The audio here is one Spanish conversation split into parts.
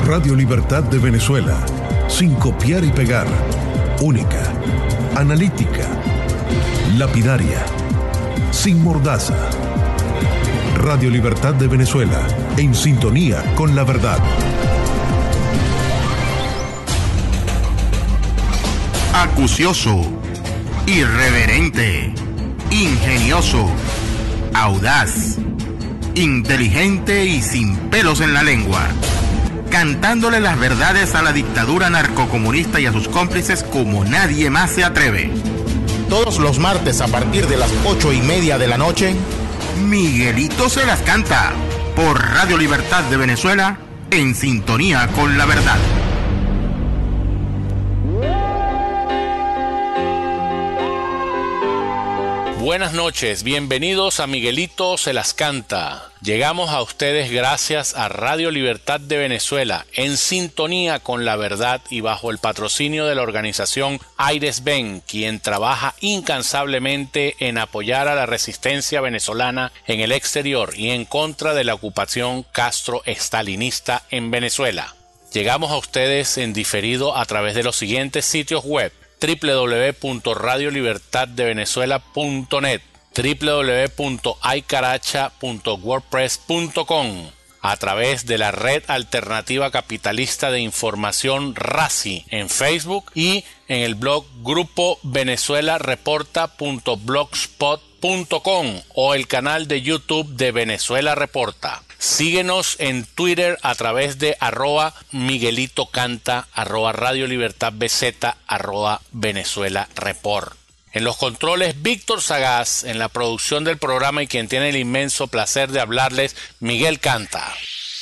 Radio Libertad de Venezuela, sin copiar y pegar, única, analítica, lapidaria, sin mordaza. Radio Libertad de Venezuela, en sintonía con la verdad. Acucioso, irreverente, ingenioso, audaz, inteligente y sin pelos en la lengua, cantándole las verdades a la dictadura narcocomunista y a sus cómplices como nadie más se atreve. Todos los martes a partir de las 8:30 de la noche, Miguelito se las canta por Radio Libertad de Venezuela, en sintonía con la verdad. Buenas noches, bienvenidos a Miguelito se las canta. Llegamos a ustedes gracias a Radio Libertad de Venezuela, en sintonía con la verdad y bajo el patrocinio de la organización Aires Ven, quien trabaja incansablemente en apoyar a la resistencia venezolana en el exterior y en contra de la ocupación castro-estalinista en Venezuela. Llegamos a ustedes en diferido a través de los siguientes sitios web: www.radiolibertaddevenezuela.net, www.aycaracha.wordpress.com, a través de la red alternativa capitalista de información RACI en Facebook y en el blog grupo venezuelareporta.blogspot.com o el canal de YouTube de Venezuela Reporta. Síguenos en Twitter a través de @MiguelitoCanta, @RadioLibertadBZ, @VenezuelaReport. En los controles, Víctor Sagaz. En la producción del programa y quien tiene el inmenso placer de hablarles, Miguel Canta.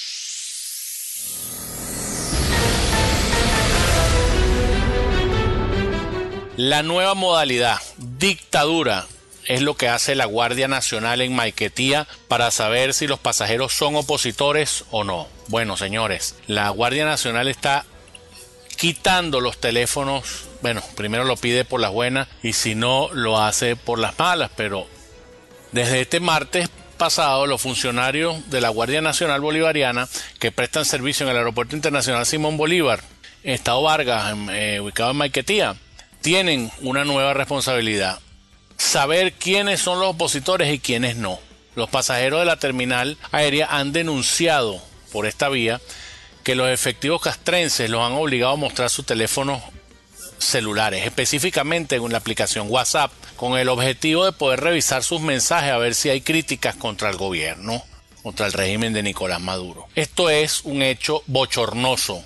La nueva modalidad, dictadura, es lo que hace la Guardia Nacional en Maiquetía para saber si los pasajeros son opositores o no. Bueno, señores, la Guardia Nacional está quitando los teléfonos. Bueno, primero lo pide por las buenas y si no, lo hace por las malas. Pero desde este martes pasado, los funcionarios de la Guardia Nacional Bolivariana que prestan servicio en el Aeropuerto Internacional Simón Bolívar, Estado Vargas, ubicado en Maiquetía, tienen una nueva responsabilidad: saber quiénes son los opositores y quiénes no. Los pasajeros de la terminal aérea han denunciado por esta vía que los efectivos castrenses los han obligado a mostrar sus teléfonos celulares, específicamente en la aplicación WhatsApp, con el objetivo de poder revisar sus mensajes a ver si hay críticas contra el gobierno, contra el régimen de Nicolás Maduro. Esto es un hecho bochornoso,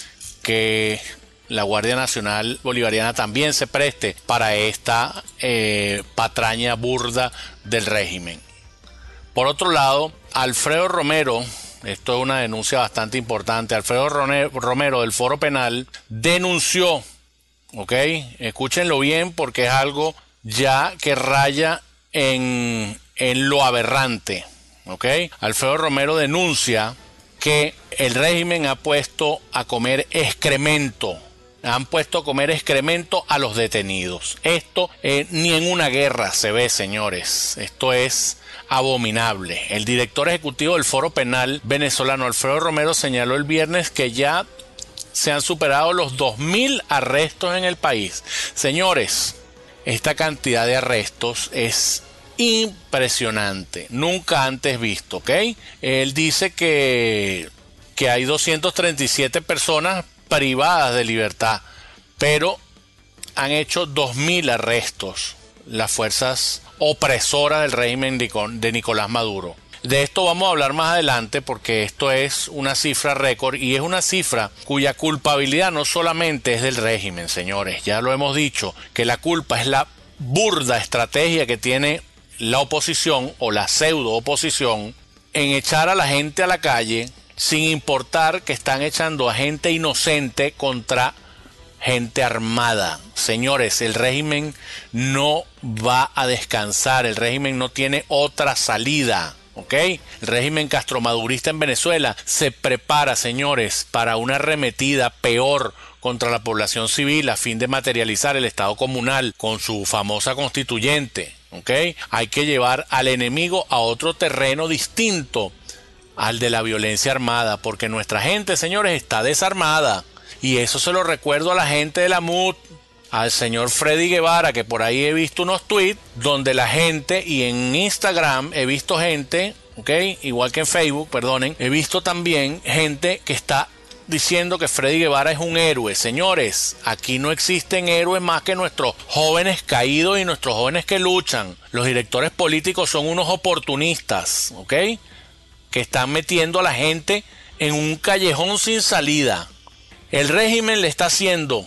que la Guardia Nacional Bolivariana también se preste para esta patraña burda del régimen. Por otro lado, Alfredo Romero, esto es una denuncia bastante importante, Alfredo Romero del Foro Penal denunció, ¿ok? Escúchenlo bien porque es algo ya que raya en lo aberrante, ¿ok? Alfredo Romero denuncia que el régimen ha puesto a comer excremento. Han puesto a comer excremento a los detenidos. Esto ni en una guerra se ve, señores. Esto es abominable. El director ejecutivo del Foro Penal venezolano, Alfredo Romero, señaló el viernes que ya se han superado los 2.000 arrestos en el país. Señores, esta cantidad de arrestos es impresionante. Nunca antes visto, ¿ok? Él dice que hay 237 personas privadas de libertad, pero han hecho 2.000 arrestos las fuerzas opresoras del régimen de Nicolás Maduro. De esto vamos a hablar más adelante porque esto es una cifra récord y es una cifra cuya culpabilidad no solamente es del régimen, señores, ya lo hemos dicho, que la culpa es la burda estrategia que tiene la oposición o la pseudo oposición en echar a la gente a la calle sin importar que están echando a gente inocente contra gente armada. Señores, el régimen no va a descansar, el régimen no tiene otra salida, ¿ok? El régimen castromadurista en Venezuela se prepara, señores, para una arremetida peor contra la población civil a fin de materializar el Estado comunal con su famosa constituyente, ¿ok? Hay que llevar al enemigo a otro terreno distinto al de la violencia armada, porque nuestra gente, señores, está desarmada. Y eso se lo recuerdo a la gente de la MUT, al señor Freddy Guevara, que por ahí he visto unos tweets donde la gente, y en Instagram he visto gente, ¿ok? Igual que en Facebook, perdonen, he visto también gente que está diciendo que Freddy Guevara es un héroe. Señores, aquí no existen héroes más que nuestros jóvenes caídos y nuestros jóvenes que luchan. Los directores políticos son unos oportunistas, ¿ok? Que están metiendo a la gente en un callejón sin salida. El régimen le está haciendo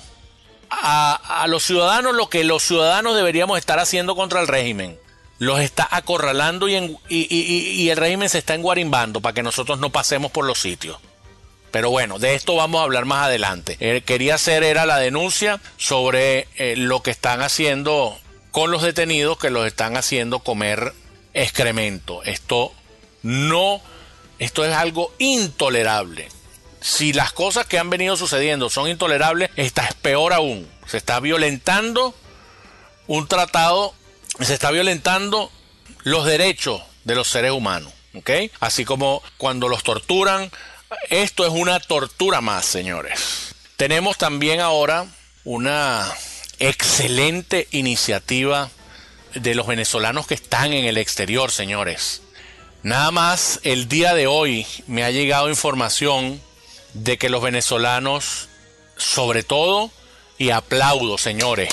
a los ciudadanos lo que los ciudadanos deberíamos estar haciendo contra el régimen. Los está acorralando y el régimen se está enguarimbando para que nosotros no pasemos por los sitios. Pero bueno, de esto vamos a hablar más adelante. Quería hacer la denuncia sobre lo que están haciendo con los detenidos, que los están haciendo comer excremento. Esto es algo intolerable. Si las cosas que han venido sucediendo son intolerables, esta es peor aún. Se está violentando un tratado, se está violentando los derechos de los seres humanos, ¿ok? Así como cuando los torturan. Esto es una tortura más, señores. Tenemos también ahora una excelente iniciativa de los venezolanos que están en el exterior, señores. Nada más el día de hoy me ha llegado información de que los venezolanos, sobre todo, y aplaudo, señores,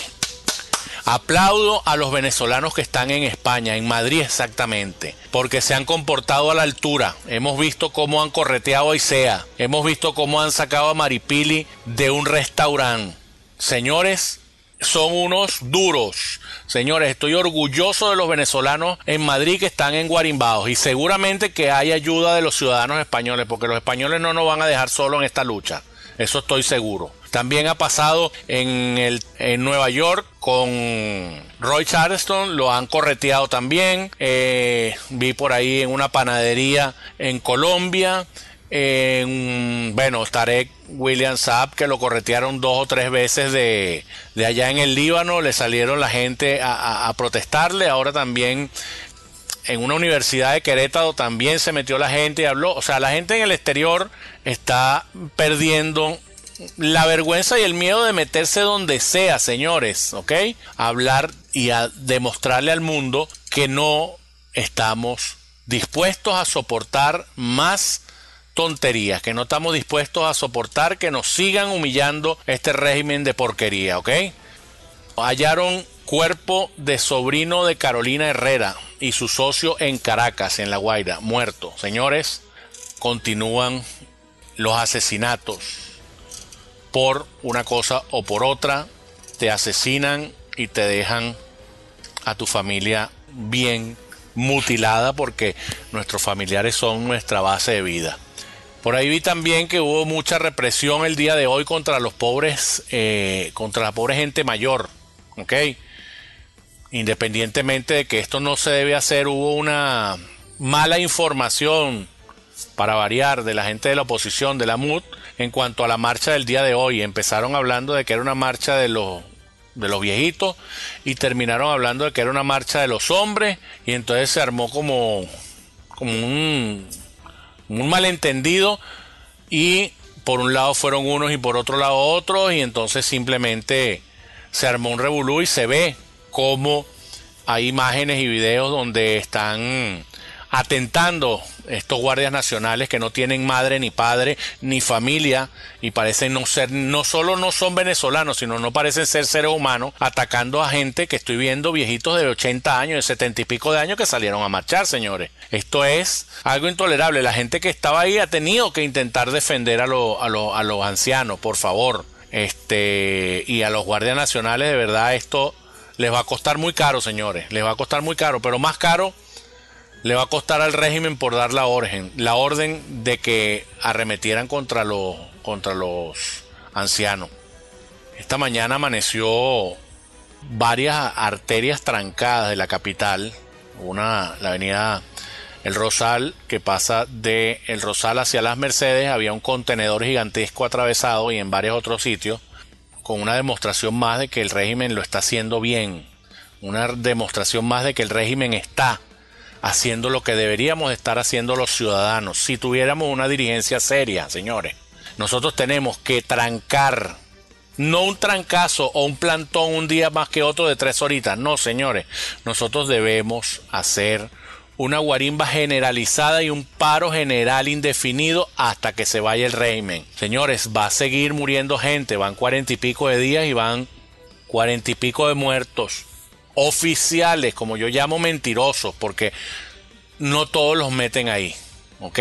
aplaudo a los venezolanos que están en España, en Madrid exactamente, porque se han comportado a la altura. Hemos visto cómo han correteado a Isea, hemos visto cómo han sacado a Maripili de un restaurante. Señores, son unos duros. Señores, estoy orgulloso de los venezolanos en Madrid que están enguarimbados, y seguramente que hay ayuda de los ciudadanos españoles, porque los españoles no nos van a dejar solos en esta lucha. Eso estoy seguro. También ha pasado en Nueva York con Roy Charleston, lo han correteado también. Vi por ahí en una panadería en Colombia. Tarek William Saab, que lo corretearon 2 o 3 veces de allá en el Líbano. Le salieron la gente a protestarle. Ahora también en una universidad de Querétaro también se metió la gente y habló. O sea, la gente en el exterior está perdiendo la vergüenza y el miedo de meterse donde sea, señores, ¿ok? A hablar y a demostrarle al mundo que no estamos dispuestos a soportar más tonterías, que no estamos dispuestos a soportar que nos sigan humillando este régimen de porquería, ¿ok? Hallaron cuerpo de sobrino de Carolina Herrera y su socio en Caracas, en La Guaira, muerto. Señores, continúan los asesinatos. Por una cosa o por otra, te asesinan y te dejan a tu familia bien mutilada, porque nuestros familiares son nuestra base de vida. Por ahí vi también que hubo mucha represión el día de hoy contra los pobres, contra la pobre gente mayor, ¿ok? Independientemente de que esto no se debe hacer, hubo una mala información, para variar, de la gente de la oposición, de la MUT, en cuanto a la marcha del día de hoy. Empezaron hablando de que era una marcha de los viejitos y terminaron hablando de que era una marcha de los hombres, y entonces se armó como un malentendido, y por un lado fueron unos y por otro lado otros, y entonces simplemente se armó un revolú, y se ve cómo hay imágenes y videos donde están atentando estos guardias nacionales que no tienen madre ni padre ni familia, y parecen no solo no son venezolanos, sino no parecen ser seres humanos, atacando a gente que estoy viendo, viejitos de 80 años, de 70 y pico de años, que salieron a marchar, señores. Esto es algo intolerable. La gente que estaba ahí ha tenido que intentar defender a los ancianos, por favor, y a los guardias nacionales. De verdad, esto les va a costar muy caro, señores, les va a costar muy caro, pero más caro le va a costar al régimen por dar la orden de que arremetieran contra los ancianos. Esta mañana amaneció varias arterias trancadas de la capital. La avenida El Rosal, que pasa de El Rosal hacia Las Mercedes, había un contenedor gigantesco atravesado, y en varios otros sitios, con una demostración más de que el régimen lo está haciendo bien, una demostración más de que el régimen está haciendo lo que deberíamos estar haciendo los ciudadanos. Si tuviéramos una dirigencia seria, señores, nosotros tenemos que trancar, no un trancazo o un plantón un día más que otro de 3 horitas. No, señores, nosotros debemos hacer una guarimba generalizada y un paro general indefinido hasta que se vaya el régimen. Señores, va a seguir muriendo gente, van 40 y pico de días y van 40 y pico de muertos oficiales, como yo llamo mentirosos, porque no todos los meten ahí, ¿ok?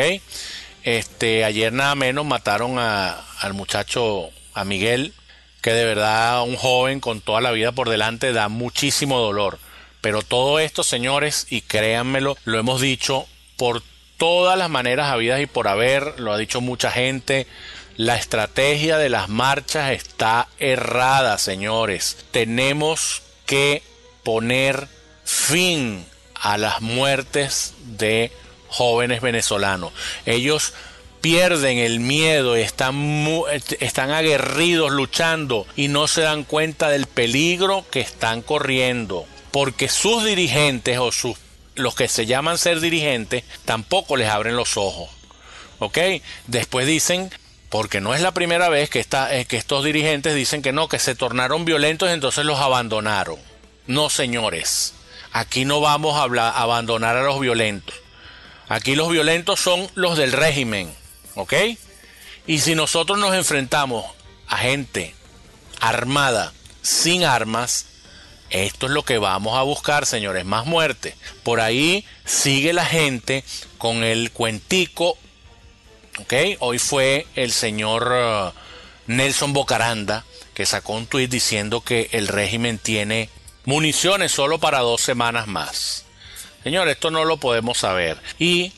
Ayer nada menos mataron al muchacho, a Miguel, que de verdad un joven con toda la vida por delante, da muchísimo dolor. Pero todo esto, señores, y créanmelo, lo hemos dicho por todas las maneras habidas y por haber, lo ha dicho mucha gente, la estrategia de las marchas está errada, señores. Tenemos que poner fin a las muertes de jóvenes venezolanos. Ellos pierden el miedo, están aguerridos luchando y no se dan cuenta del peligro que están corriendo. Porque sus dirigentes o los que se llaman ser dirigentes tampoco les abren los ojos, ¿ok? Después dicen, porque no es la primera vez que estos dirigentes dicen que no, que se tornaron violentos y entonces los abandonaron. No, señores, aquí no vamos a abandonar a los violentos. Aquí los violentos son los del régimen, ¿ok? Y si nosotros nos enfrentamos a gente armada, sin armas, esto es lo que vamos a buscar, señores, más muerte. Por ahí sigue la gente con el cuentico, ¿ok? Hoy fue el señor Nelson Bocaranda que sacó un tuit diciendo que el régimen tiene municiones solo para 2 semanas más. Señores, esto no lo podemos saber. Y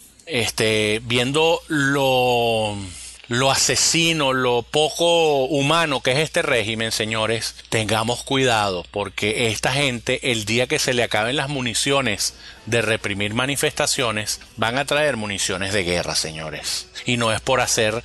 viendo lo asesino, lo poco humano que es este régimen, señores, tengamos cuidado, porque esta gente, el día que se le acaben las municiones de reprimir manifestaciones, van a traer municiones de guerra, señores. Y no es por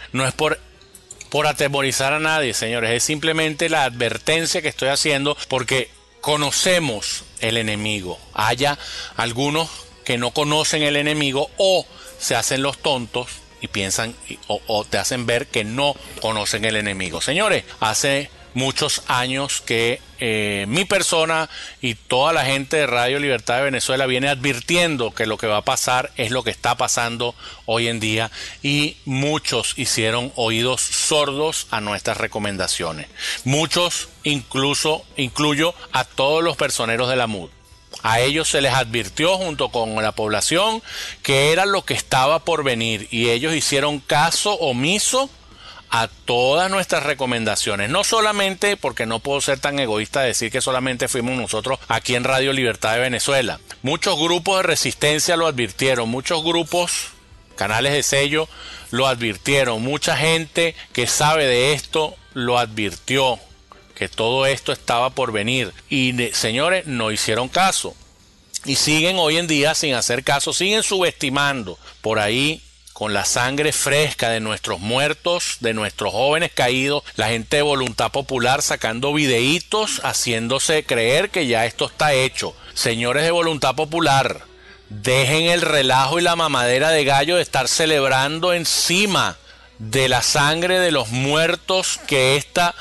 atemorizar a nadie, señores, es simplemente la advertencia que estoy haciendo, porque conocemos el enemigo. Haya algunos que no conocen el enemigo o se hacen los tontos y piensan o te hacen ver que no conocen el enemigo. Señores, hace muchos años que mi persona y toda la gente de Radio Libertad de Venezuela viene advirtiendo que lo que va a pasar es lo que está pasando hoy en día, y muchos hicieron oídos sordos a nuestras recomendaciones. Muchos, incluyo a todos los personeros de la MUD. A ellos se les advirtió junto con la población que era lo que estaba por venir, y ellos hicieron caso omiso a todas nuestras recomendaciones. No solamente, porque no puedo ser tan egoísta de decir que solamente fuimos nosotros aquí en Radio Libertad de Venezuela. Muchos grupos de resistencia lo advirtieron, muchos grupos, canales de sello lo advirtieron, mucha gente que sabe de esto lo advirtió, que todo esto estaba por venir, y señores, no hicieron caso y siguen hoy en día sin hacer caso, siguen subestimando por ahí con la sangre fresca de nuestros muertos, de nuestros jóvenes caídos, la gente de Voluntad Popular sacando videitos, haciéndose creer que ya esto está hecho. Señores de Voluntad Popular, dejen el relajo y la mamadera de gallo de estar celebrando encima de la sangre de los muertos que esta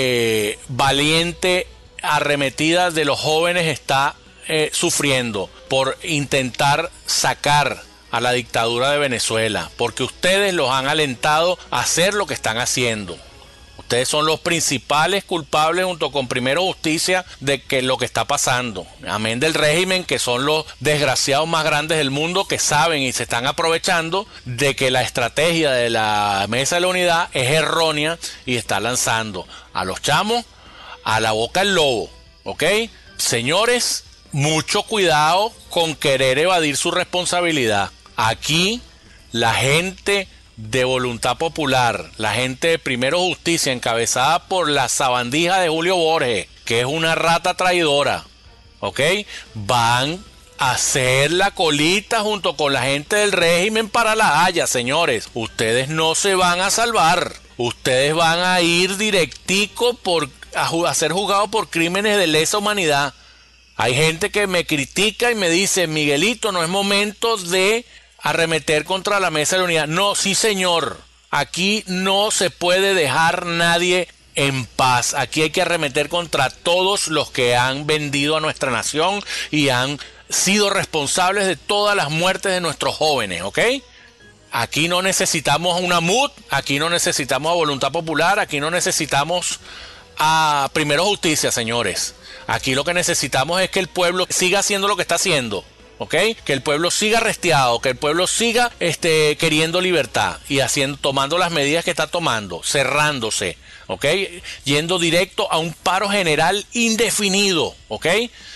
valiente arremetida de los jóvenes está sufriendo por intentar sacar a la dictadura de Venezuela, porque ustedes los han alentado a hacer lo que están haciendo. Ustedes son los principales culpables, junto con Primero Justicia, de que lo que está pasando. Amén del régimen, que son los desgraciados más grandes del mundo, que saben y se están aprovechando de que la estrategia de la Mesa de la Unidad es errónea y está lanzando a los chamos a la boca del lobo. ¿Ok? Señores, mucho cuidado con querer evadir su responsabilidad. Aquí la gente de Voluntad Popular, la gente de Primero Justicia, encabezada por la sabandija de Julio Borges, que es una rata traidora, ¿ok? Van a hacer la colita junto con la gente del régimen para La Haya, señores. Ustedes no se van a salvar. Ustedes van a ir directico a ser juzgados por crímenes de lesa humanidad. Hay gente que me critica y me dice, Miguelito, no es momento de arremeter contra la Mesa de la Unidad. No, sí señor, aquí no se puede dejar nadie en paz. Aquí hay que arremeter contra todos los que han vendido a nuestra nación y han sido responsables de todas las muertes de nuestros jóvenes, ¿ok? Aquí no necesitamos una MUD, aquí no necesitamos a voluntad popular, aquí no necesitamos a primero justicia, señores. Aquí lo que necesitamos es que el pueblo siga haciendo lo que está haciendo, ¿ok? Que el pueblo siga arrestiado, que el pueblo siga queriendo libertad y tomando las medidas que está tomando, cerrándose, ¿ok? Yendo directo a un paro general indefinido, ¿ok?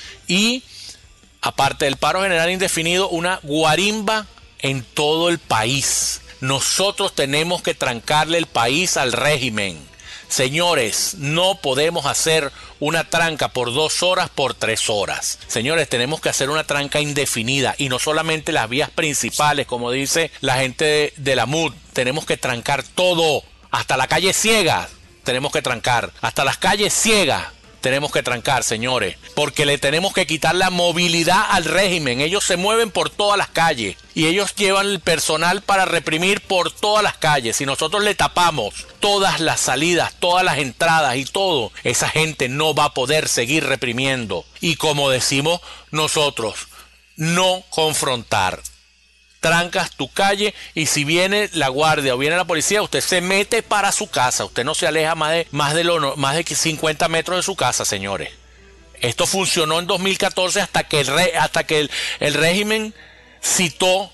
Y aparte del paro general indefinido, una guarimba en todo el país. Nosotros tenemos que trancarle el país al régimen. Señores, no podemos hacer una tranca por 2 horas, por 3 horas. Señores, tenemos que hacer una tranca indefinida y no solamente las vías principales, como dice la gente de la MUD. Tenemos que trancar todo, hasta la calle Ciega tenemos que trancar, hasta las calles ciegas tenemos que trancar, señores, porque le tenemos que quitar la movilidad al régimen. Ellos se mueven por todas las calles y ellos llevan el personal para reprimir por todas las calles. Si nosotros le tapamos todas las salidas, todas las entradas y todo, esa gente no va a poder seguir reprimiendo. Y como decimos nosotros, no confrontar. Trancas tu calle y si viene la guardia o viene la policía, usted se mete para su casa. Usted no se aleja más de 50 metros de su casa, señores. Esto funcionó en 2014 hasta que el régimen citó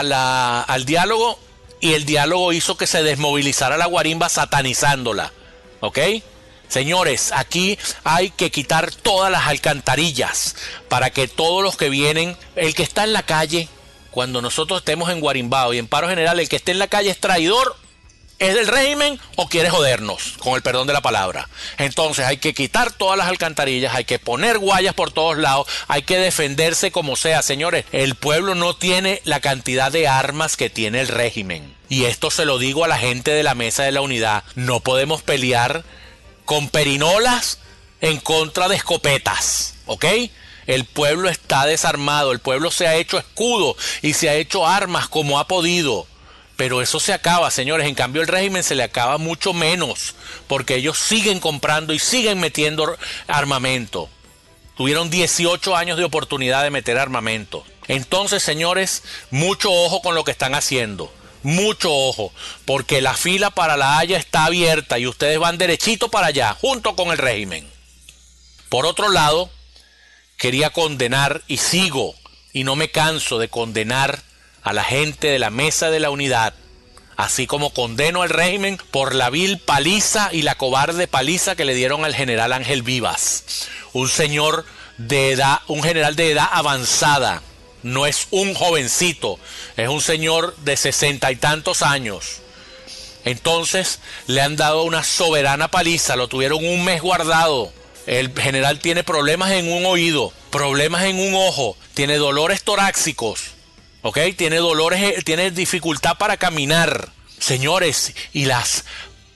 al diálogo y el diálogo hizo que se desmovilizara la guarimba satanizándola. ¿Ok? Señores, aquí hay que quitar todas las alcantarillas para que todos los que vienen, el que está en la calle, cuando nosotros estemos en guarimbao y en paro general, el que esté en la calle es traidor, es del régimen o quiere jodernos, con el perdón de la palabra. Entonces hay que quitar todas las alcantarillas, hay que poner guayas por todos lados, hay que defenderse como sea. Señores, el pueblo no tiene la cantidad de armas que tiene el régimen. Y esto se lo digo a la gente de la Mesa de la Unidad. No podemos pelear con perinolas en contra de escopetas, ¿ok? El pueblo está desarmado, el pueblo se ha hecho escudo y se ha hecho armas como ha podido. Pero eso se acaba, señores. En cambio, el régimen se le acaba mucho menos, porque ellos siguen comprando y siguen metiendo armamento. Tuvieron 18 años de oportunidad de meter armamento. Entonces, señores, mucho ojo con lo que están haciendo. Mucho ojo, porque la fila para La Haya está abierta y ustedes van derechito para allá, junto con el régimen. Por otro lado, quería condenar y sigo y no me canso de condenar a la gente de la Mesa de la Unidad, así como condeno al régimen por la vil paliza y la cobarde paliza que le dieron al general Ángel Vivas, un señor de edad, un general de edad avanzada, no es un jovencito, es un señor de 60 y tantos años. Entonces le han dado una soberana paliza, lo tuvieron un mes guardado. El general tiene problemas en un oído, problemas en un ojo, tiene dolores torácicos, ¿ok? Tiene dificultad para caminar. Señores, y las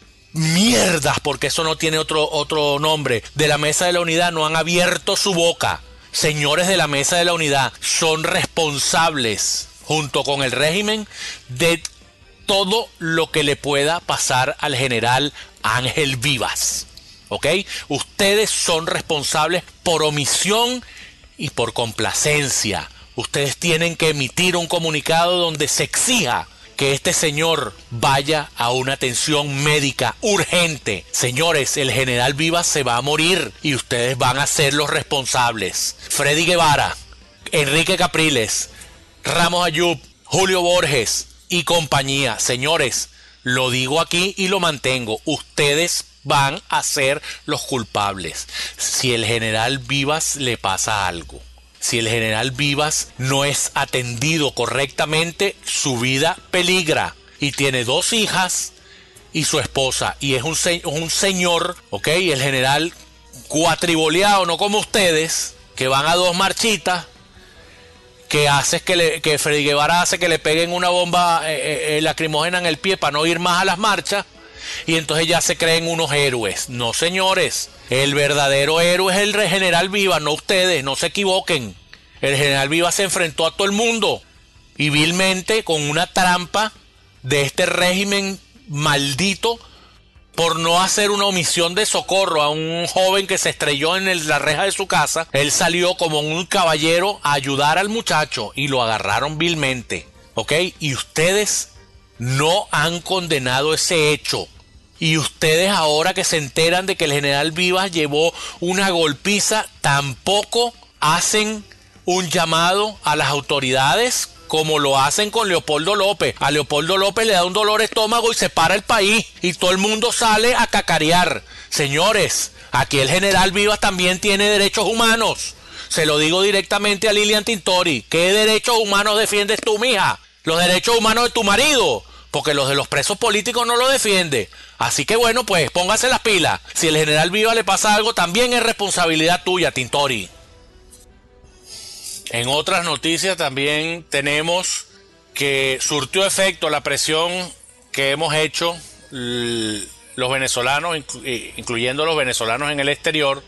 mierdas, porque eso no tiene otro nombre, de la Mesa de la Unidad no han abierto su boca. Señores de la Mesa de la Unidad, son responsables, junto con el régimen, de todo lo que le pueda pasar al general Ángel Vivas. ¿Ok? Ustedes son responsables por omisión y por complacencia. Ustedes tienen que emitir un comunicado donde se exija que este señor vaya a una atención médica urgente. Señores, el general Vivas se va a morir y ustedes van a ser los responsables. Freddy Guevara, Enrique Capriles, Ramos Ayub, Julio Borges y compañía. Señores, lo digo aquí y lo mantengo. Ustedes van a ser los culpables. Si el general Vivas le pasa algo, si el general Vivas no es atendido correctamente, su vida peligra. Y tiene 2 hijas y su esposa. Y es un señor, ¿ok? El general cuatriboleado, no como ustedes, que van a 2 marchitas, que Freddy Guevara hace que le peguen una bomba lacrimógena en el pie para no ir más a las marchas. y entonces ya se creen unos héroes. No, señores, el verdadero héroe es el general Vivas, no ustedes, no se equivoquen. El general Vivas se enfrentó a todo el mundo y vilmente con una trampa de este régimen maldito por no hacer una omisión de socorro a un joven que se estrelló en la reja de su casa. Él salió como un caballero a ayudar al muchacho y lo agarraron vilmente, ¿ok? Y ustedes no han condenado ese hecho. Y ustedes ahora que se enteran de que el general Vivas llevó una golpiza, tampoco hacen un llamado a las autoridades como lo hacen con Leopoldo López. A Leopoldo López le da un dolor de estómago y se para el país y todo el mundo sale a cacarear. Señores, aquí el general Vivas también tiene derechos humanos. Se lo digo directamente a Lilian Tintori. ¿Qué derechos humanos defiendes tú, mija? Los derechos humanos de tu marido, porque los de los presos políticos no lo defiende. Así que bueno, pues póngase las pilas. Si el general Vivas le pasa algo, también es responsabilidad tuya, Tintori. En otras noticias también tenemos que surtió efecto la presión que hemos hecho los venezolanos, incluyendo los venezolanos en el exterior,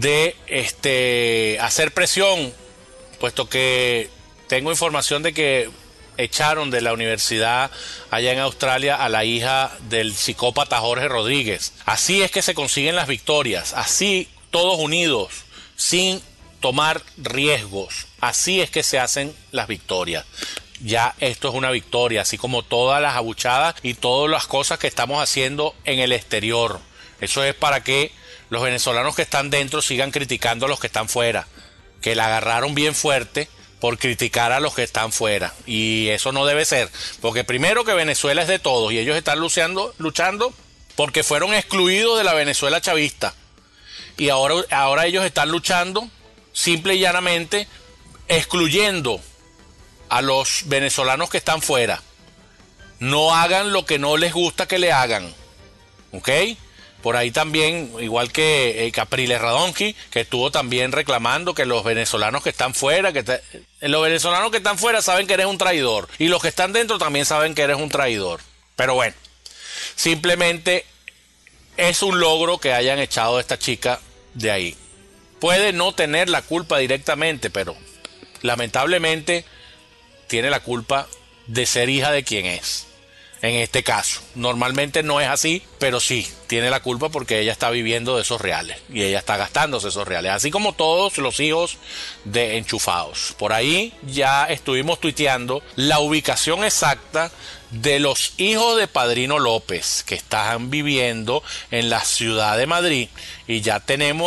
de hacer presión, puesto que tengo información de que echaron de la universidad allá en Australia a la hija del psicópata Jorge Rodríguez. Así es que se consiguen las victorias, así todos unidos, sin tomar riesgos. Así es que se hacen las victorias. Ya esto es una victoria, así como todas las abuchadas y todas las cosas que estamos haciendo en el exterior. Eso es para que los venezolanos que están dentro sigan criticando a los que están fuera, que la agarraron bien fuerte por criticar a los que están fuera. Y eso no debe ser, porque primero que Venezuela es de todos y ellos están luchando porque fueron excluidos de la Venezuela chavista. Y ahora ellos están luchando simple y llanamente excluyendo a los venezolanos que están fuera. No hagan lo que no les gusta que le hagan, ¿ok? Por ahí también, igual que Capriles Radonqui, que estuvo también reclamando que los venezolanos que están fuera, los venezolanos que están fuera saben que eres un traidor, y los que están dentro también saben que eres un traidor. Pero bueno, simplemente es un logro que hayan echado a esta chica de ahí. Puede no tener la culpa directamente, pero lamentablemente tiene la culpa de ser hija de quien es. En este caso, normalmente no es así, pero sí, tiene la culpa porque ella está viviendo de esos reales y ella está gastándose esos reales, así como todos los hijos de enchufados. Por ahí ya estuvimos tuiteando la ubicación exacta de los hijos de Padrino López que están viviendo en la ciudad de Madrid y ya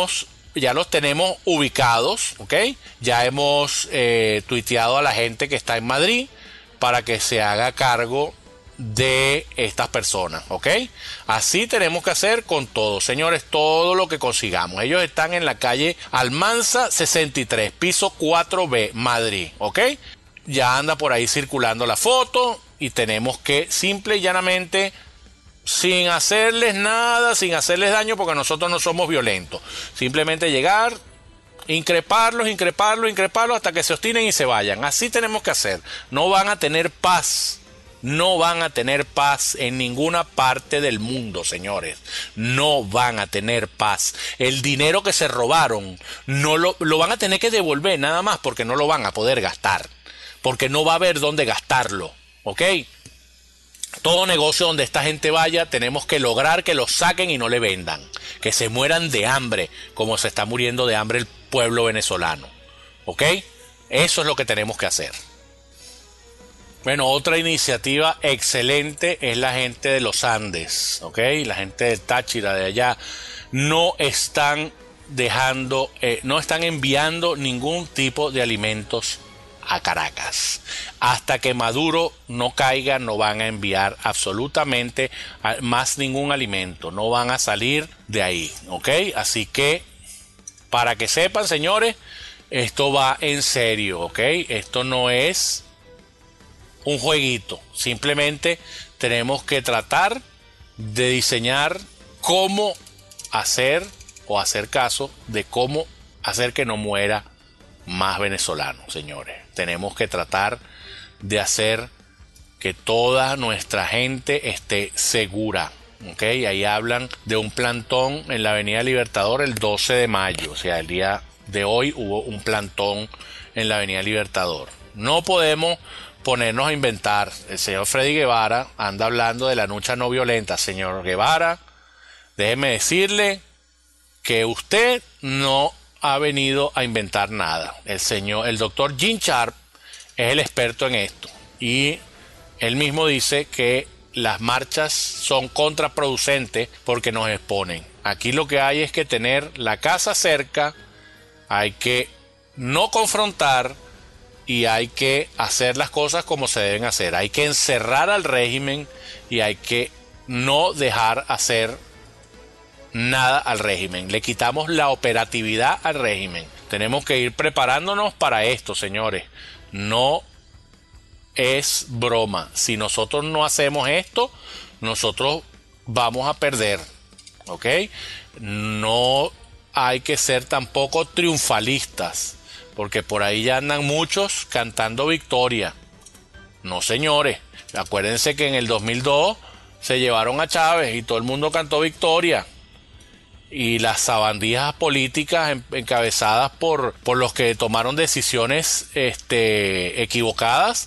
los tenemos ubicados, ¿ok? Ya hemos tuiteado a la gente que está en Madrid para que se haga cargo de estas personas, ¿ok? Así tenemos que hacer con todo, señores, todo lo que consigamos. Ellos están en la calle Almanza 63, piso 4B, Madrid, ¿ok? Ya anda por ahí circulando la foto y tenemos que simple y llanamente, sin hacerles nada, sin hacerles daño, porque nosotros no somos violentos, simplemente llegar, increparlos hasta que se obstinen y se vayan. Así tenemos que hacer. No van a tener paz. No van a tener paz en ninguna parte del mundo, señores. No van a tener paz. El dinero que se robaron no lo van a tener que devolver nada más porque no lo van a poder gastar. Porque no va a haber dónde gastarlo, ¿ok? Todo negocio donde esta gente vaya tenemos que lograr que lo saquen y no le vendan. Que se mueran de hambre como se está muriendo de hambre el pueblo venezolano, ¿ok? Eso es lo que tenemos que hacer. Bueno, otra iniciativa excelente es la gente de los Andes, ¿ok? La gente de Táchira, de allá, no están enviando ningún tipo de alimentos a Caracas. Hasta que Maduro no caiga, no van a enviar absolutamente más ningún alimento, no van a salir de ahí, ¿ok? Así que, para que sepan, señores, esto va en serio, ¿ok? Esto no es un jueguito, simplemente tenemos que tratar de diseñar cómo hacer o hacer caso de cómo hacer que no muera más venezolanos, señores. Tenemos que tratar de hacer que toda nuestra gente esté segura, ¿ok? Ahí hablan de un plantón en la Avenida Libertador el 12 de mayo, o sea, el día de hoy hubo un plantón en la Avenida Libertador. No podemos ponernos a inventar. El señor Freddy Guevara anda hablando de la lucha no violenta. Señor Guevara, déjeme decirle que usted no ha venido a inventar nada. El doctor Gene Sharp es el experto en esto y él mismo dice que las marchas son contraproducentes porque nos exponen. Aquí lo que hay es que tener la casa cerca, hay que no confrontar y hay que hacer las cosas como se deben hacer. Hay que encerrar al régimen y hay que no dejar hacer nada al régimen. Le quitamos la operatividad al régimen. Tenemos que ir preparándonos para esto, señores. No es broma. Si nosotros no hacemos esto, nosotros vamos a perder, ¿ok? No hay que ser tampoco triunfalistas, porque por ahí ya andan muchos cantando victoria. No, señores. Acuérdense que en el 2002 se llevaron a Chávez y todo el mundo cantó victoria. Y las sabandijas políticas encabezadas por los que tomaron decisiones equivocadas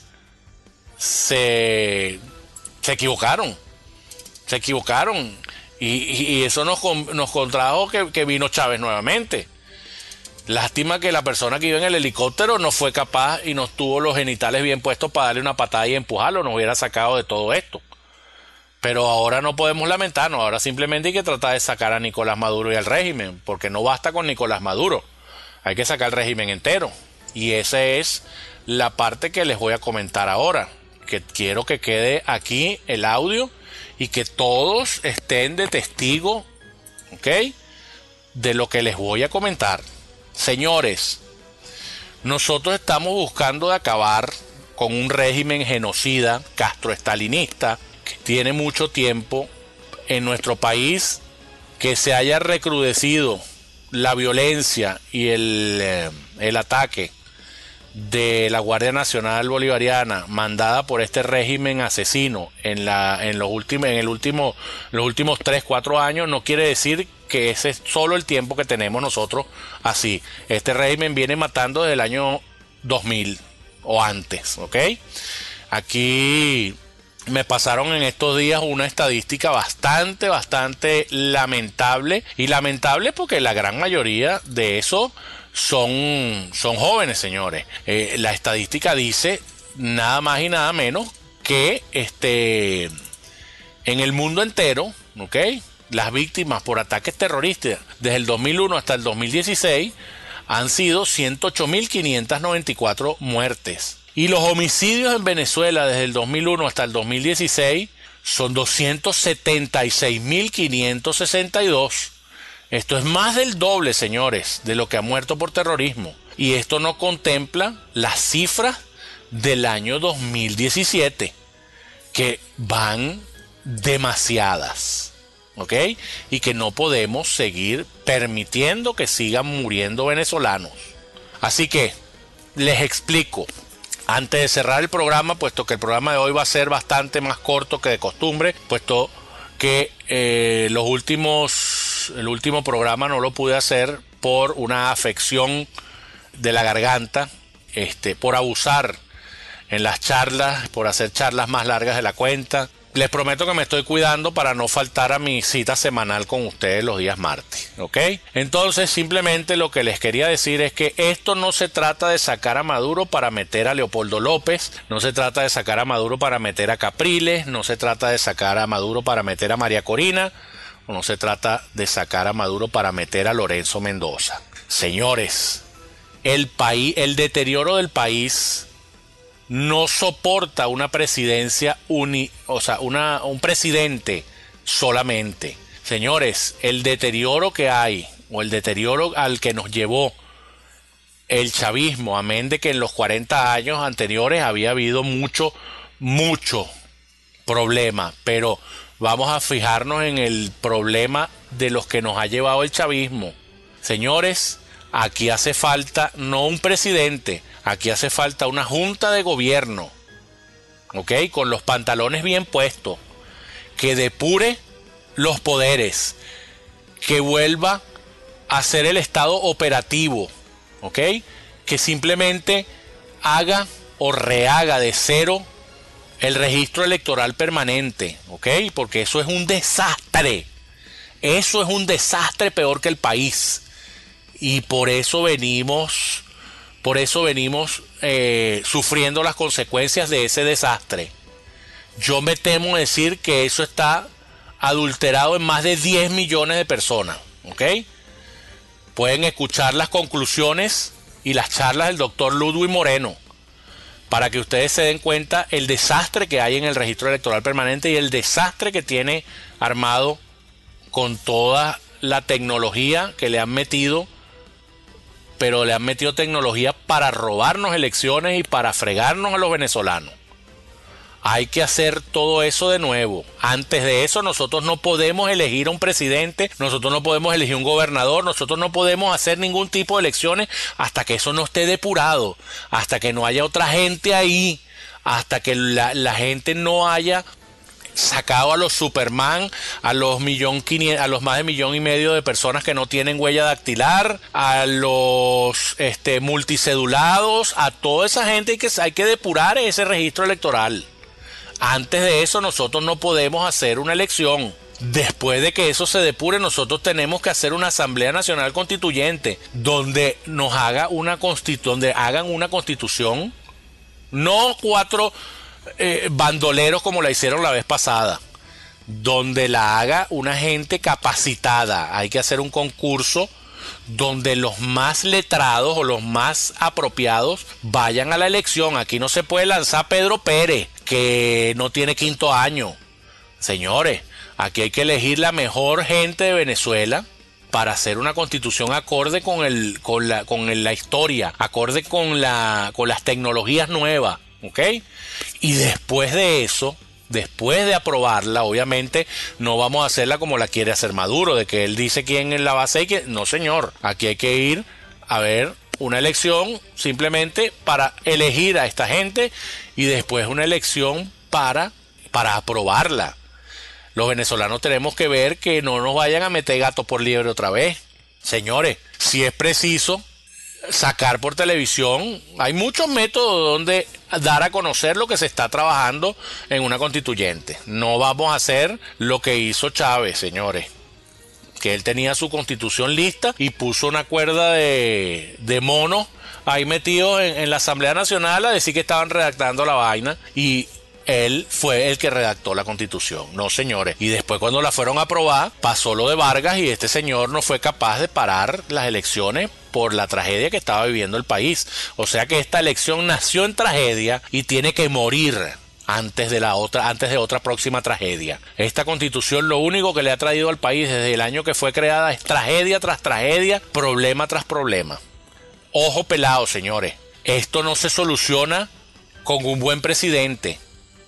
se equivocaron. Se equivocaron. Y eso nos contrajo que vino Chávez nuevamente. Lástima que la persona que iba en el helicóptero no fue capaz y no tuvo los genitales bien puestos para darle una patada y empujarlo, nos hubiera sacado de todo esto. Pero ahora no podemos lamentarnos, ahora simplemente hay que tratar de sacar a Nicolás Maduro y al régimen, porque no basta con Nicolás Maduro, hay que sacar el régimen entero. Y esa es la parte que les voy a comentar ahora, que quiero que quede aquí el audio y que todos estén de testigo, ¿ok?, de lo que les voy a comentar. Señores, nosotros estamos buscando de acabar con un régimen genocida, castroestalinista, que tiene mucho tiempo en nuestro país, que se haya recrudecido la violencia y el ataque de la Guardia Nacional Bolivariana mandada por este régimen asesino en los últimos 3-4 años, no quiere decir que ese es solo el tiempo que tenemos nosotros así. Este régimen viene matando desde el año 2000 o antes, ¿ok? Aquí me pasaron en estos días una estadística bastante lamentable, y lamentable porque la gran mayoría de eso son jóvenes, señores. La estadística dice nada más y nada menos que en el mundo entero, ¿ok?, las víctimas por ataques terroristas desde el 2001 hasta el 2016 han sido 108.594 muertes. Y los homicidios en Venezuela desde el 2001 hasta el 2016 son 276.562. Esto es más del doble, señores, de lo que ha muerto por terrorismo. Y esto no contempla las cifras del año 2017, que van demasiadas, ¿ok? Y que no podemos seguir permitiendo que sigan muriendo venezolanos. Así que les explico. Antes de cerrar el programa, puesto que el programa de hoy va a ser bastante más corto que de costumbre, puesto que el último programa no lo pude hacer por una afección de la garganta, por abusar en las charlas, por hacer charlas más largas de la cuenta. Les prometo que me estoy cuidando para no faltar a mi cita semanal con ustedes los días martes, ¿ok? Entonces, simplemente lo que les quería decir es que esto no se trata de sacar a Maduro para meter a Leopoldo López, no se trata de sacar a Maduro para meter a Capriles, no se trata de sacar a Maduro para meter a María Corina, o no se trata de sacar a Maduro para meter a Lorenzo Mendoza. Señores, el deterioro del país no soporta una presidencia un presidente solamente. Señores, el deterioro que hay, o el deterioro al que nos llevó el chavismo, amén de que en los 40 años anteriores había habido mucho problema, pero vamos a fijarnos en el problema de los que nos ha llevado el chavismo. Señores, aquí hace falta no un presidente, aquí hace falta una junta de gobierno, ¿ok?, con los pantalones bien puestos, que depure los poderes, que vuelva a ser el Estado operativo, ¿ok? Que simplemente haga o rehaga de cero el registro electoral permanente, ¿ok? Porque eso es un desastre. Eso es un desastre peor que el país. Y por eso venimos sufriendo las consecuencias de ese desastre. Yo me temo decir que eso está adulterado en más de 10 millones de personas, ¿ok? Pueden escuchar las conclusiones y las charlas del doctor Ludwig Moreno para que ustedes se den cuenta el desastre que hay en el registro electoral permanente y el desastre que tiene armado con toda la tecnología que le han metido, pero le han metido tecnología para robarnos elecciones y para fregarnos a los venezolanos. Hay que hacer todo eso de nuevo. Antes de eso nosotros no podemos elegir a un presidente, nosotros no podemos elegir un gobernador, nosotros no podemos hacer ningún tipo de elecciones hasta que eso no esté depurado, hasta que no haya otra gente ahí, hasta que la gente no haya sacado a los Superman, a los más de 1,5 millones de personas que no tienen huella dactilar, a los multicedulados, a toda esa gente hay que depurar ese registro electoral. Antes de eso nosotros no podemos hacer una elección. Después de que eso se depure, nosotros tenemos que hacer una Asamblea Nacional Constituyente donde hagan una constitución, no 4 bandoleros como la hicieron la vez pasada, donde la haga una gente capacitada. Hay que hacer un concurso donde los más letrados o los más apropiados vayan a la elección. Aquí no se puede lanzar Pedro Pérez, que no tiene 5º año. Señores, aquí hay que elegir la mejor gente de Venezuela para hacer una constitución acorde con la historia, acorde con las tecnologías nuevas, ¿ok? Y después de eso, después de aprobarla, obviamente no vamos a hacerla como la quiere hacer Maduro, de que él dice quién la va a hacer y quién. No, señor, aquí hay que ir a ver una elección simplemente para elegir a esta gente y después una elección para aprobarla. Los venezolanos tenemos que ver que no nos vayan a meter gato por liebre otra vez. Señores, si es preciso sacar por televisión, hay muchos métodos donde dar a conocer lo que se está trabajando en una constituyente. No vamos a hacer lo que hizo Chávez, señores, que él tenía su constitución lista y puso una cuerda de monos ahí metidos en la Asamblea Nacional a decir que estaban redactando la vaina, y él fue el que redactó la constitución. No, señores. Y después, cuando la fueron a aprobar, pasó lo de Vargas y este señor no fue capaz de parar las elecciones por la tragedia que estaba viviendo el país. O sea que esta elección nació en tragedia y tiene que morir antes de otra próxima tragedia. Esta constitución lo único que le ha traído al país desde el año que fue creada es tragedia tras tragedia, problema tras problema. Ojo pelado, señores. Esto no se soluciona con un buen presidente.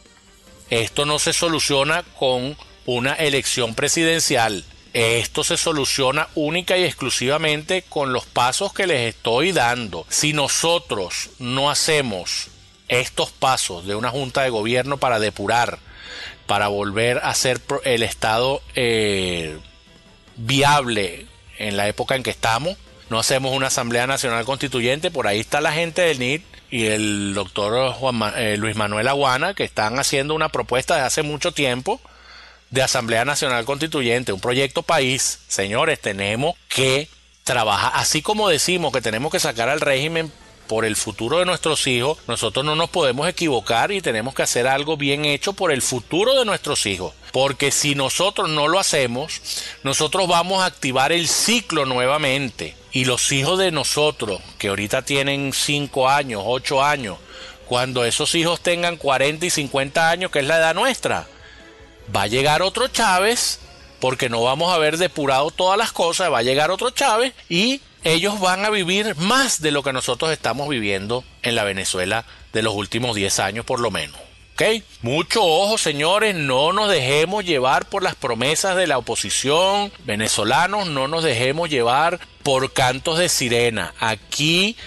Esto no se soluciona con una elección presidencial. Esto se soluciona única y exclusivamente con los pasos que les estoy dando. Si nosotros no hacemos estos pasos de una junta de gobierno para depurar, para volver a ser el Estado viable en la época en que estamos, no hacemos una Asamblea Nacional Constituyente. Por ahí está la gente del NIT y el doctor Luis Manuel Aguana, que están haciendo una propuesta desde hace mucho tiempo de Asamblea Nacional Constituyente, un proyecto país. Señores, tenemos que trabajar, así como decimos que tenemos que sacar al régimen por el futuro de nuestros hijos, nosotros no nos podemos equivocar y tenemos que hacer algo bien hecho por el futuro de nuestros hijos, porque si nosotros no lo hacemos, nosotros vamos a activar el ciclo nuevamente, y los hijos de nosotros, que ahorita tienen 5 años, 8 años, cuando esos hijos tengan 40 y 50 años, que es la edad nuestra, va a llegar otro Chávez, porque no vamos a haber depurado todas las cosas. Va a llegar otro Chávez y ellos van a vivir más de lo que nosotros estamos viviendo en la Venezuela de los últimos 10 años por lo menos. ¿Ok? Mucho ojo, señores, no nos dejemos llevar por las promesas de la oposición. Venezolanos, no nos dejemos llevar por cantos de sirena. Aquí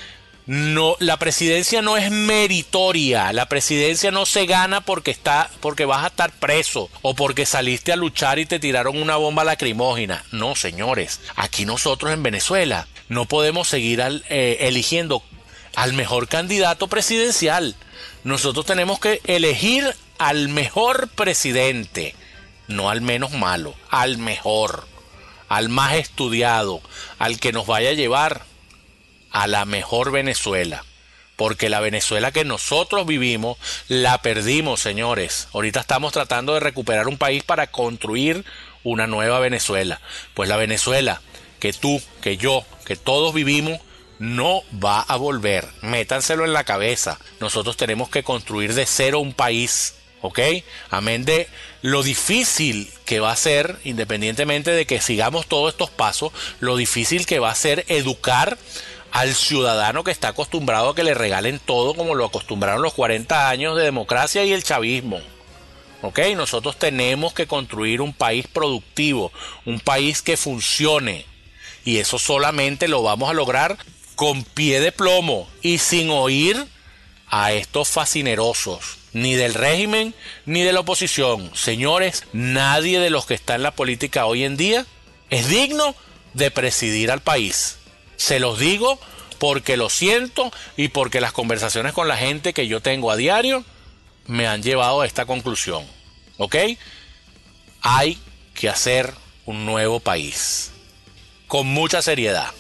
No, la presidencia no es meritoria. La presidencia no se gana porque vas a estar preso o porque saliste a luchar y te tiraron una bomba lacrimógena. No, señores. Aquí nosotros en Venezuela no podemos seguir eligiendo al mejor candidato presidencial. Nosotros tenemos que elegir al mejor presidente, no al menos malo, al mejor, al más estudiado, al que nos vaya a llevar a la mejor Venezuela, porque la Venezuela que nosotros vivimos la perdimos, señores. Ahorita estamos tratando de recuperar un país para construir una nueva Venezuela. Pues la Venezuela que tú, que yo, que todos vivimos no va a volver. Métanselo en la cabeza. Nosotros tenemos que construir de cero un país, ¿ok? Amén de lo difícil que va a ser, independientemente de que sigamos todos estos pasos, lo difícil que va a ser educar al ciudadano que está acostumbrado a que le regalen todo, como lo acostumbraron los 40 años de democracia y el chavismo. ¿Ok? Nosotros tenemos que construir un país productivo, un país que funcione. Y eso solamente lo vamos a lograr con pie de plomo y sin oír a estos fascinerosos, ni del régimen ni de la oposición. Señores, nadie de los que está en la política hoy en día es digno de presidir al país. Se los digo porque lo siento y porque las conversaciones con la gente que yo tengo a diario me han llevado a esta conclusión. ¿Ok? Hay que hacer un nuevo país. Con mucha seriedad.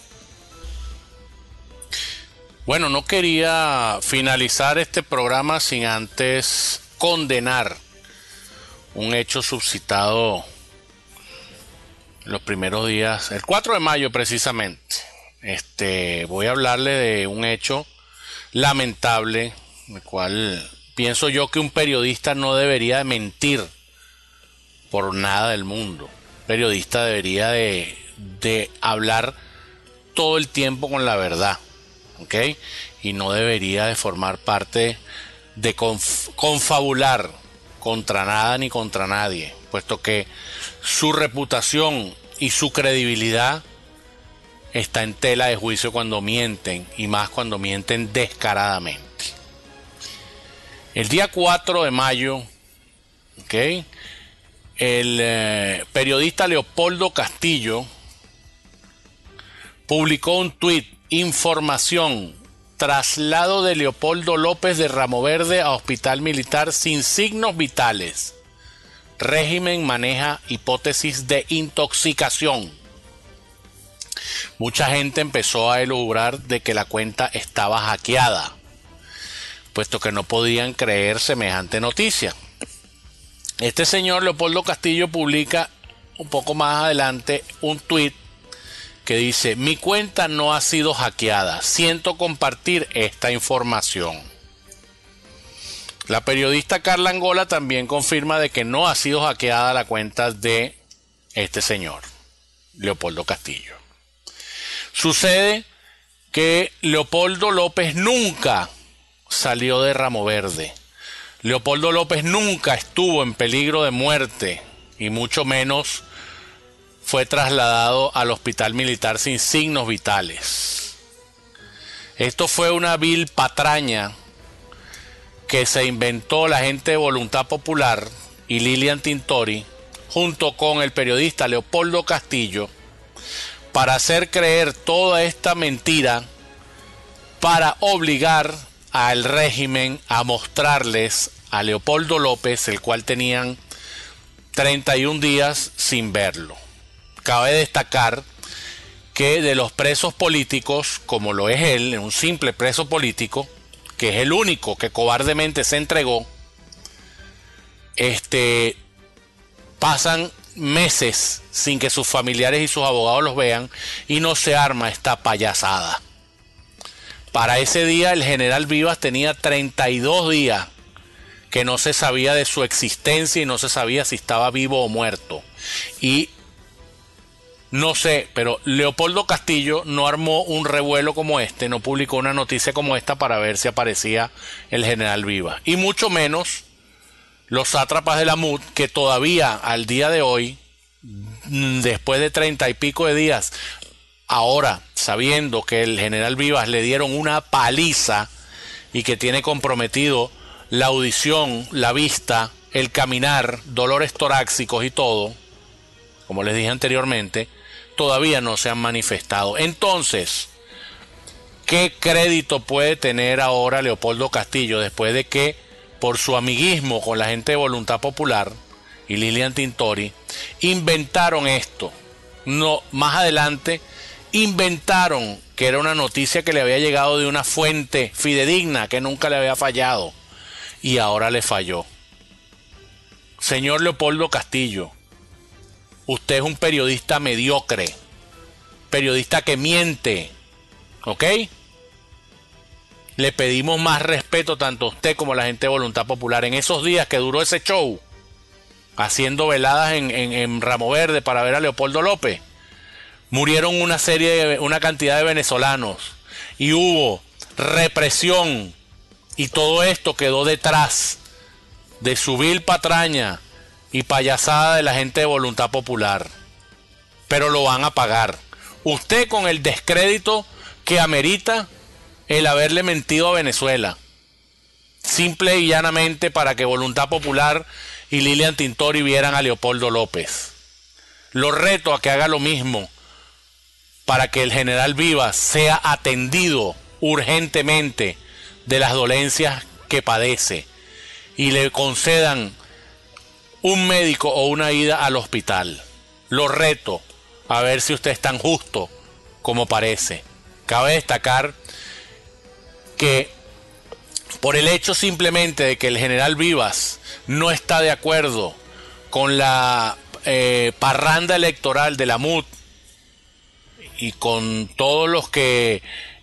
Bueno, no quería finalizar este programa sin antes condenar un hecho suscitado los primeros días, el 4 de mayo precisamente. Voy a hablarle de un hecho lamentable, el cual pienso yo que un periodista no debería de mentir por nada del mundo. Un periodista debería de hablar todo el tiempo con la verdad, ¿ok? Y no debería de formar parte de confabular contra nada ni contra nadie, puesto que su reputación y su credibilidad está en tela de juicio cuando mienten, y más cuando mienten descaradamente. El día 4 de mayo, ¿okay? El periodista Leopoldo Castillo publicó un tuit: información, traslado de Leopoldo López de Ramo Verde a hospital militar sin signos vitales. Régimen maneja hipótesis de intoxicación. Mucha gente empezó a elucubrar de que la cuenta estaba hackeada, puesto que no podían creer semejante noticia. Este señor Leopoldo Castillo publica un poco más adelante un tuit que dice: mi cuenta no ha sido hackeada, siento compartir esta información. La periodista Carla Angola también confirma de que no ha sido hackeada la cuenta de este señor, Leopoldo Castillo. Sucede que Leopoldo López nunca salió de Ramo Verde. Leopoldo López nunca estuvo en peligro de muerte y mucho menos fue trasladado al hospital militar sin signos vitales. Esto fue una vil patraña que se inventó la gente de Voluntad Popular y Lilian Tintori junto con el periodista Leopoldo Castillo para hacer creer toda esta mentira, para obligar al régimen a mostrarles a Leopoldo López, el cual tenían 31 días sin verlo. Cabe destacar que de los presos políticos, como lo es él, un simple preso político, que es el único que cobardemente se entregó, pasan meses sin que sus familiares y sus abogados los vean y no se arma esta payasada. Para ese día el general Vivas tenía 32 días que no se sabía de su existencia y no se sabía si estaba vivo o muerto. Y no sé, pero Leopoldo Castillo no armó un revuelo como este, no publicó una noticia como esta para ver si aparecía el general Vivas. Y mucho menos los sátrapas de la MUD, que todavía al día de hoy, después de 30 y pico de días, Ahora, sabiendo que el general Vivas le dieron una paliza y que tiene comprometido la audición, la vista, el caminar, dolores torácicos y todo, como les dije anteriormente, todavía no se han manifestado. Entonces, ¿qué crédito puede tener ahora Leopoldo Castillo después de que, por su amiguismo con la gente de Voluntad Popular y Lilian Tintori, inventaron esto? No, más adelante inventaron que era una noticia que le había llegado de una fuente fidedigna que nunca le había fallado, y ahora le falló. Señor Leopoldo Castillo, usted es un periodista mediocre, periodista que miente, ¿ok? Le pedimos más respeto tanto a usted como a la gente de Voluntad Popular. En esos días que duró ese show, haciendo veladas en Ramo Verde para ver a Leopoldo López, murieron una cantidad de venezolanos y hubo represión, y todo esto quedó detrás de su vil patraña y payasada de la gente de Voluntad Popular. Pero lo van a pagar. Usted con el descrédito que amerita el haberle mentido a Venezuela, simple y llanamente para que Voluntad Popular y Lilian Tintori vieran a Leopoldo López. Lo reto a que haga lo mismo para que el general Vivas sea atendido urgentemente de las dolencias que padece y le concedan un médico o una ida al hospital. Lo reto a ver si usted es tan justo como parece. Cabe destacar que por el hecho simplemente de que el general Vivas no está de acuerdo con la parranda electoral de la MUD y con todos los que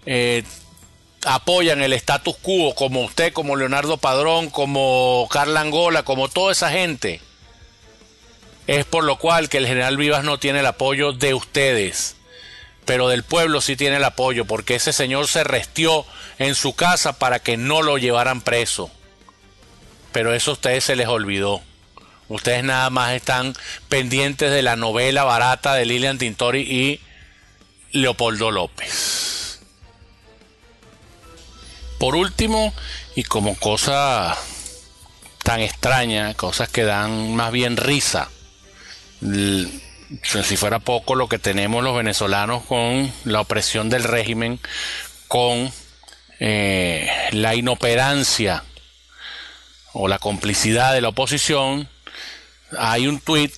apoyan el status quo, como usted, como Leonardo Padrón, como Carla Angola, como toda esa gente, es por lo cual que el general Vivas no tiene el apoyo de ustedes, pero del pueblo sí tiene el apoyo, porque ese señor se restió en su casa para que no lo llevaran preso. Pero eso a ustedes se les olvidó. Ustedes nada más están pendientes de la novela barata de Lilian Tintori y Leopoldo López. Por último, y como cosa tan extraña, cosas que dan más bien risa, si fuera poco lo que tenemos los venezolanos con la opresión del régimen, con la inoperancia o la complicidad de la oposición. Hay un tuit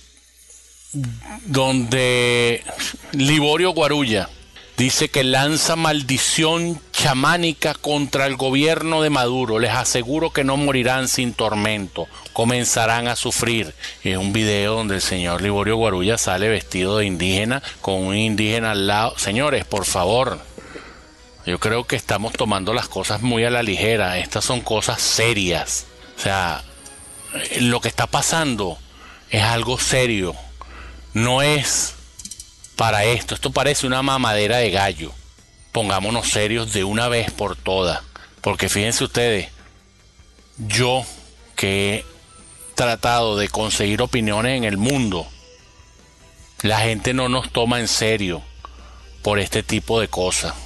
donde Liborio Guarulla dice que lanza maldición chamánica contra el gobierno de Maduro. Les aseguro que no morirán sin tormento, comenzarán a sufrir. Es un video donde el señor Liborio Guarulla sale vestido de indígena, con un indígena al lado. Señores, por favor, yo creo que estamos tomando las cosas muy a la ligera. Estas son cosas serias. O sea, lo que está pasando es algo serio. No es para esto. Esto parece una mamadera de gallo. Pongámonos serios de una vez por todas. Porque fíjense ustedes, yo que he tratado de conseguir opiniones en el mundo, la gente no nos toma en serio por este tipo de cosas.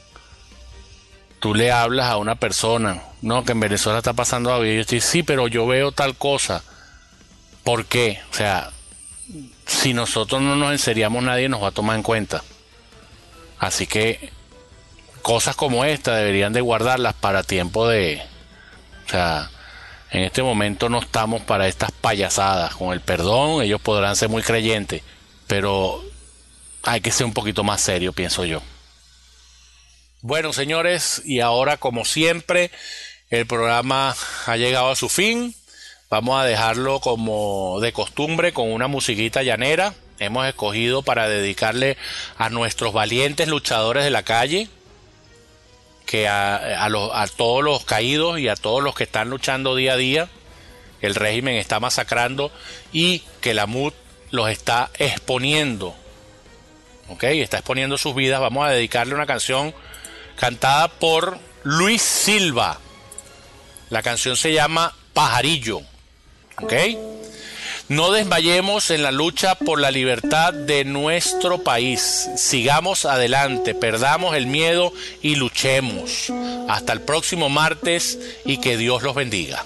Tú le hablas a una persona, no, que en Venezuela está pasando algo, y yo estoy, sí, pero yo veo tal cosa. ¿Por qué? O sea, si nosotros no nos enseriamos, nadie nos va a tomar en cuenta. Así que cosas como esta deberían de guardarlas para tiempo de... O sea, en este momento no estamos para estas payasadas. Con el perdón, ellos podrán ser muy creyentes, pero hay que ser un poquito más serio, pienso yo. Bueno, señores, y ahora, como siempre, el programa ha llegado a su fin. Vamos a dejarlo como de costumbre con una musiquita llanera. Hemos escogido para dedicarle a nuestros valientes luchadores de la calle, que a todos los caídos y a todos los que están luchando día a día, que el régimen está masacrando y que la MUD los está exponiendo. ¿Ok? Está exponiendo sus vidas. Vamos a dedicarle una canción cantada por Luis Silva. La canción se llama Pajarillo. ¿Ok? No desmayemos en la lucha por la libertad de nuestro país. Sigamos adelante, perdamos el miedo y luchemos. Hasta el próximo martes y que Dios los bendiga.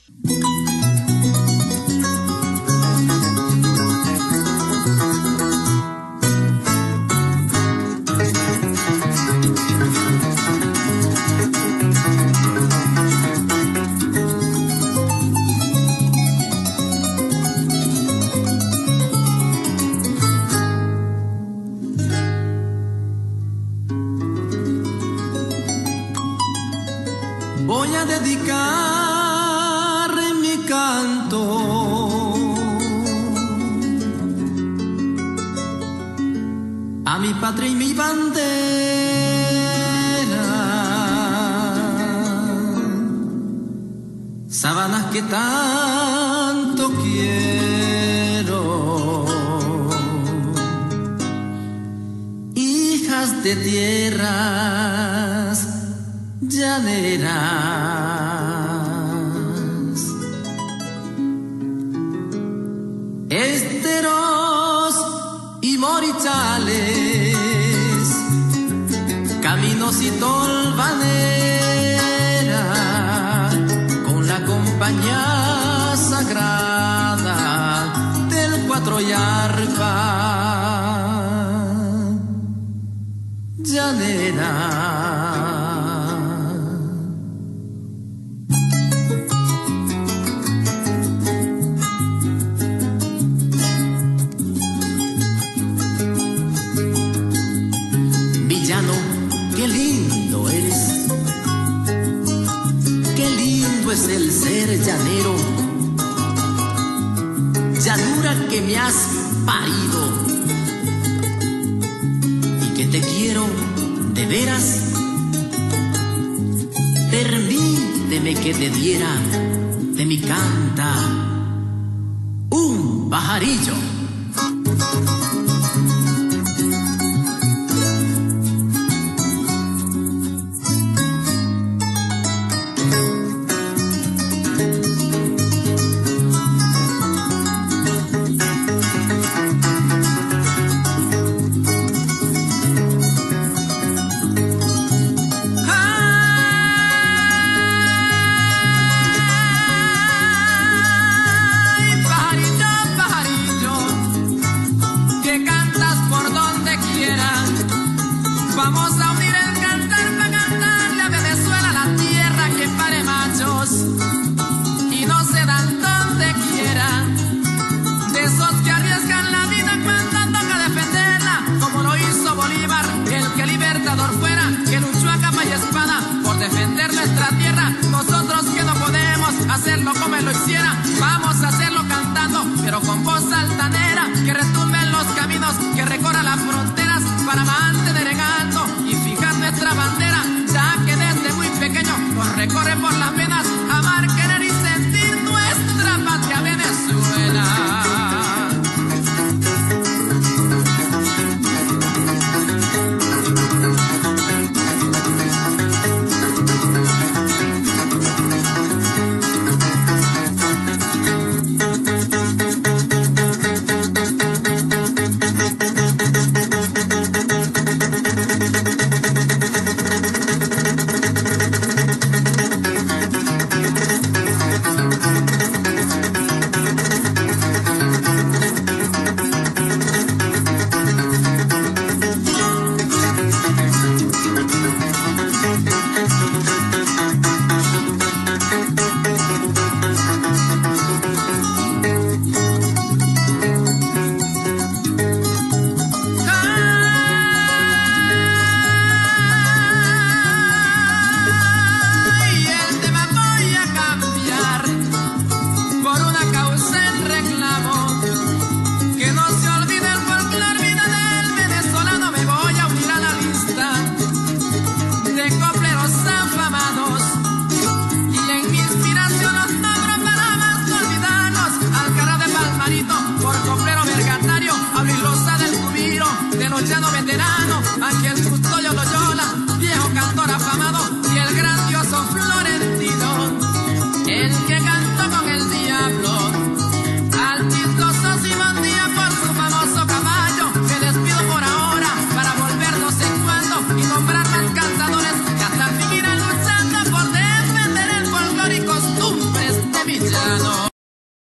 Voy a dedicar mi canto a mi patria y mi bandera, sabanas que tanto quiero, hijas de tierras llaneras, esteros y morichales, caminos y tolvanera, con la compañía sagrada del cuatro y arpa llanera. Qué lindo eres, qué lindo es el ser llanero, llanura que me has parido y que te quiero de veras. Permíteme que te diera de mi canta un pajarillo. Vamos a unir el cantar para cantarle a Venezuela, la tierra que pare machos y no se dan donde quiera, de esos que arriesgan la vida cuando toca defenderla, como lo hizo Bolívar, el que libertador fuera, que luchó a capa y espada por defender nuestra tierra. Nosotros que no podemos hacerlo como él lo hiciera, vamos a hacerlo cantando, pero con voz altanera, que retumbe en los caminos, que recorra las fronteras para mantener en alto y fijar nuestra bandera.